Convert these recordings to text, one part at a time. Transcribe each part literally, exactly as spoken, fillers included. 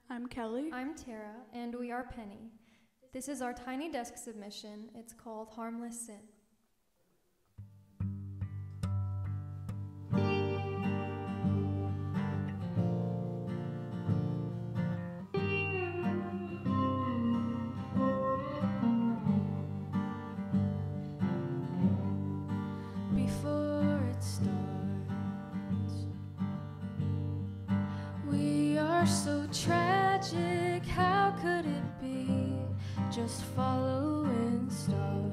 I'm Kelly. I'm Tara, and we are Penny. This is our tiny desk submission. It's called Harmless Sin. Before it starts, we are so tragic. How could it be just following stars?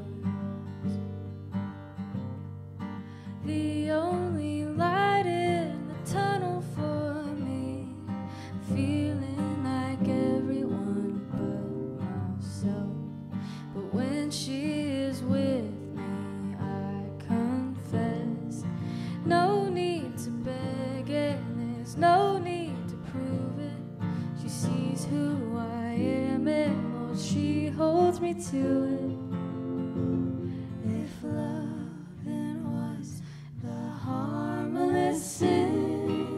The only light in the tunnel for me, feeling like everyone but myself. But when she is with me, I confess, no need to beg and there's no need to prove it. She sees who I am and Lord, she holds me to it. If loving was the harmless sin,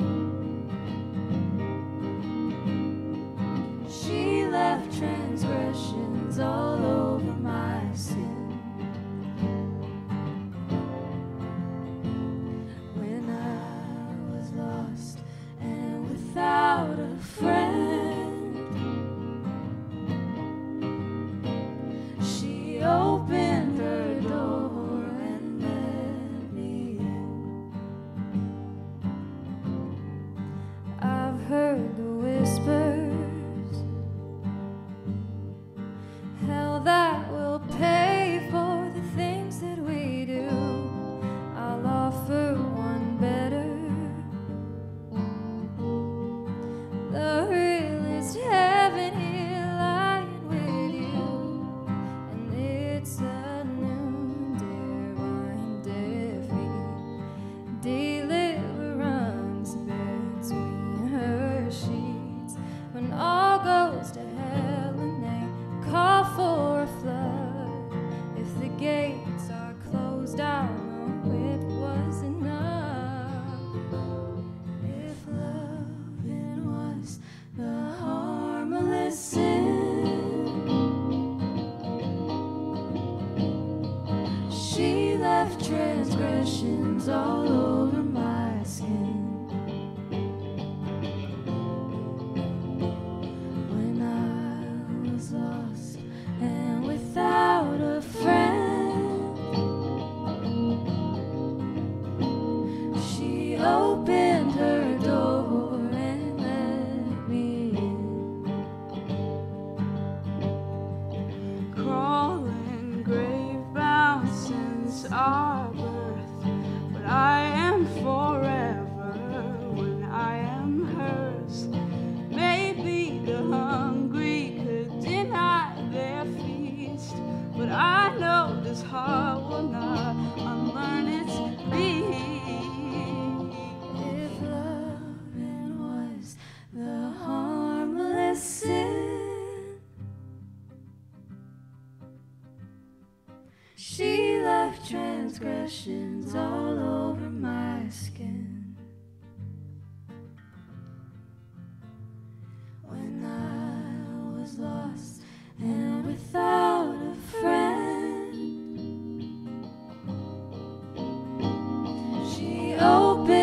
she left transgressions all over my skin. When I was lost and without a friend, she opened her door and let me in. I've heard the whispers, hell that will pay for the things that we do. I'll offer one better. The realest heaven here lying with you, and it's a new divine defeat. Deliverance between her sheets. When all goes to hell and they call for a flood, if the gates are closed, I'll know it was enough. If loving was the harmless sin, she left transgressions all over my skin. When I was lost and without a friend, she opened her door and let me in. Crawling grave-bound since our birth, but I am forever when I am hers. Maybe the hungry could deny their feast, but I know this heart will not unlearn its beat. If loving was the harmless sin, she left transgressions all over my skin. When I was lost and without a friend, she opened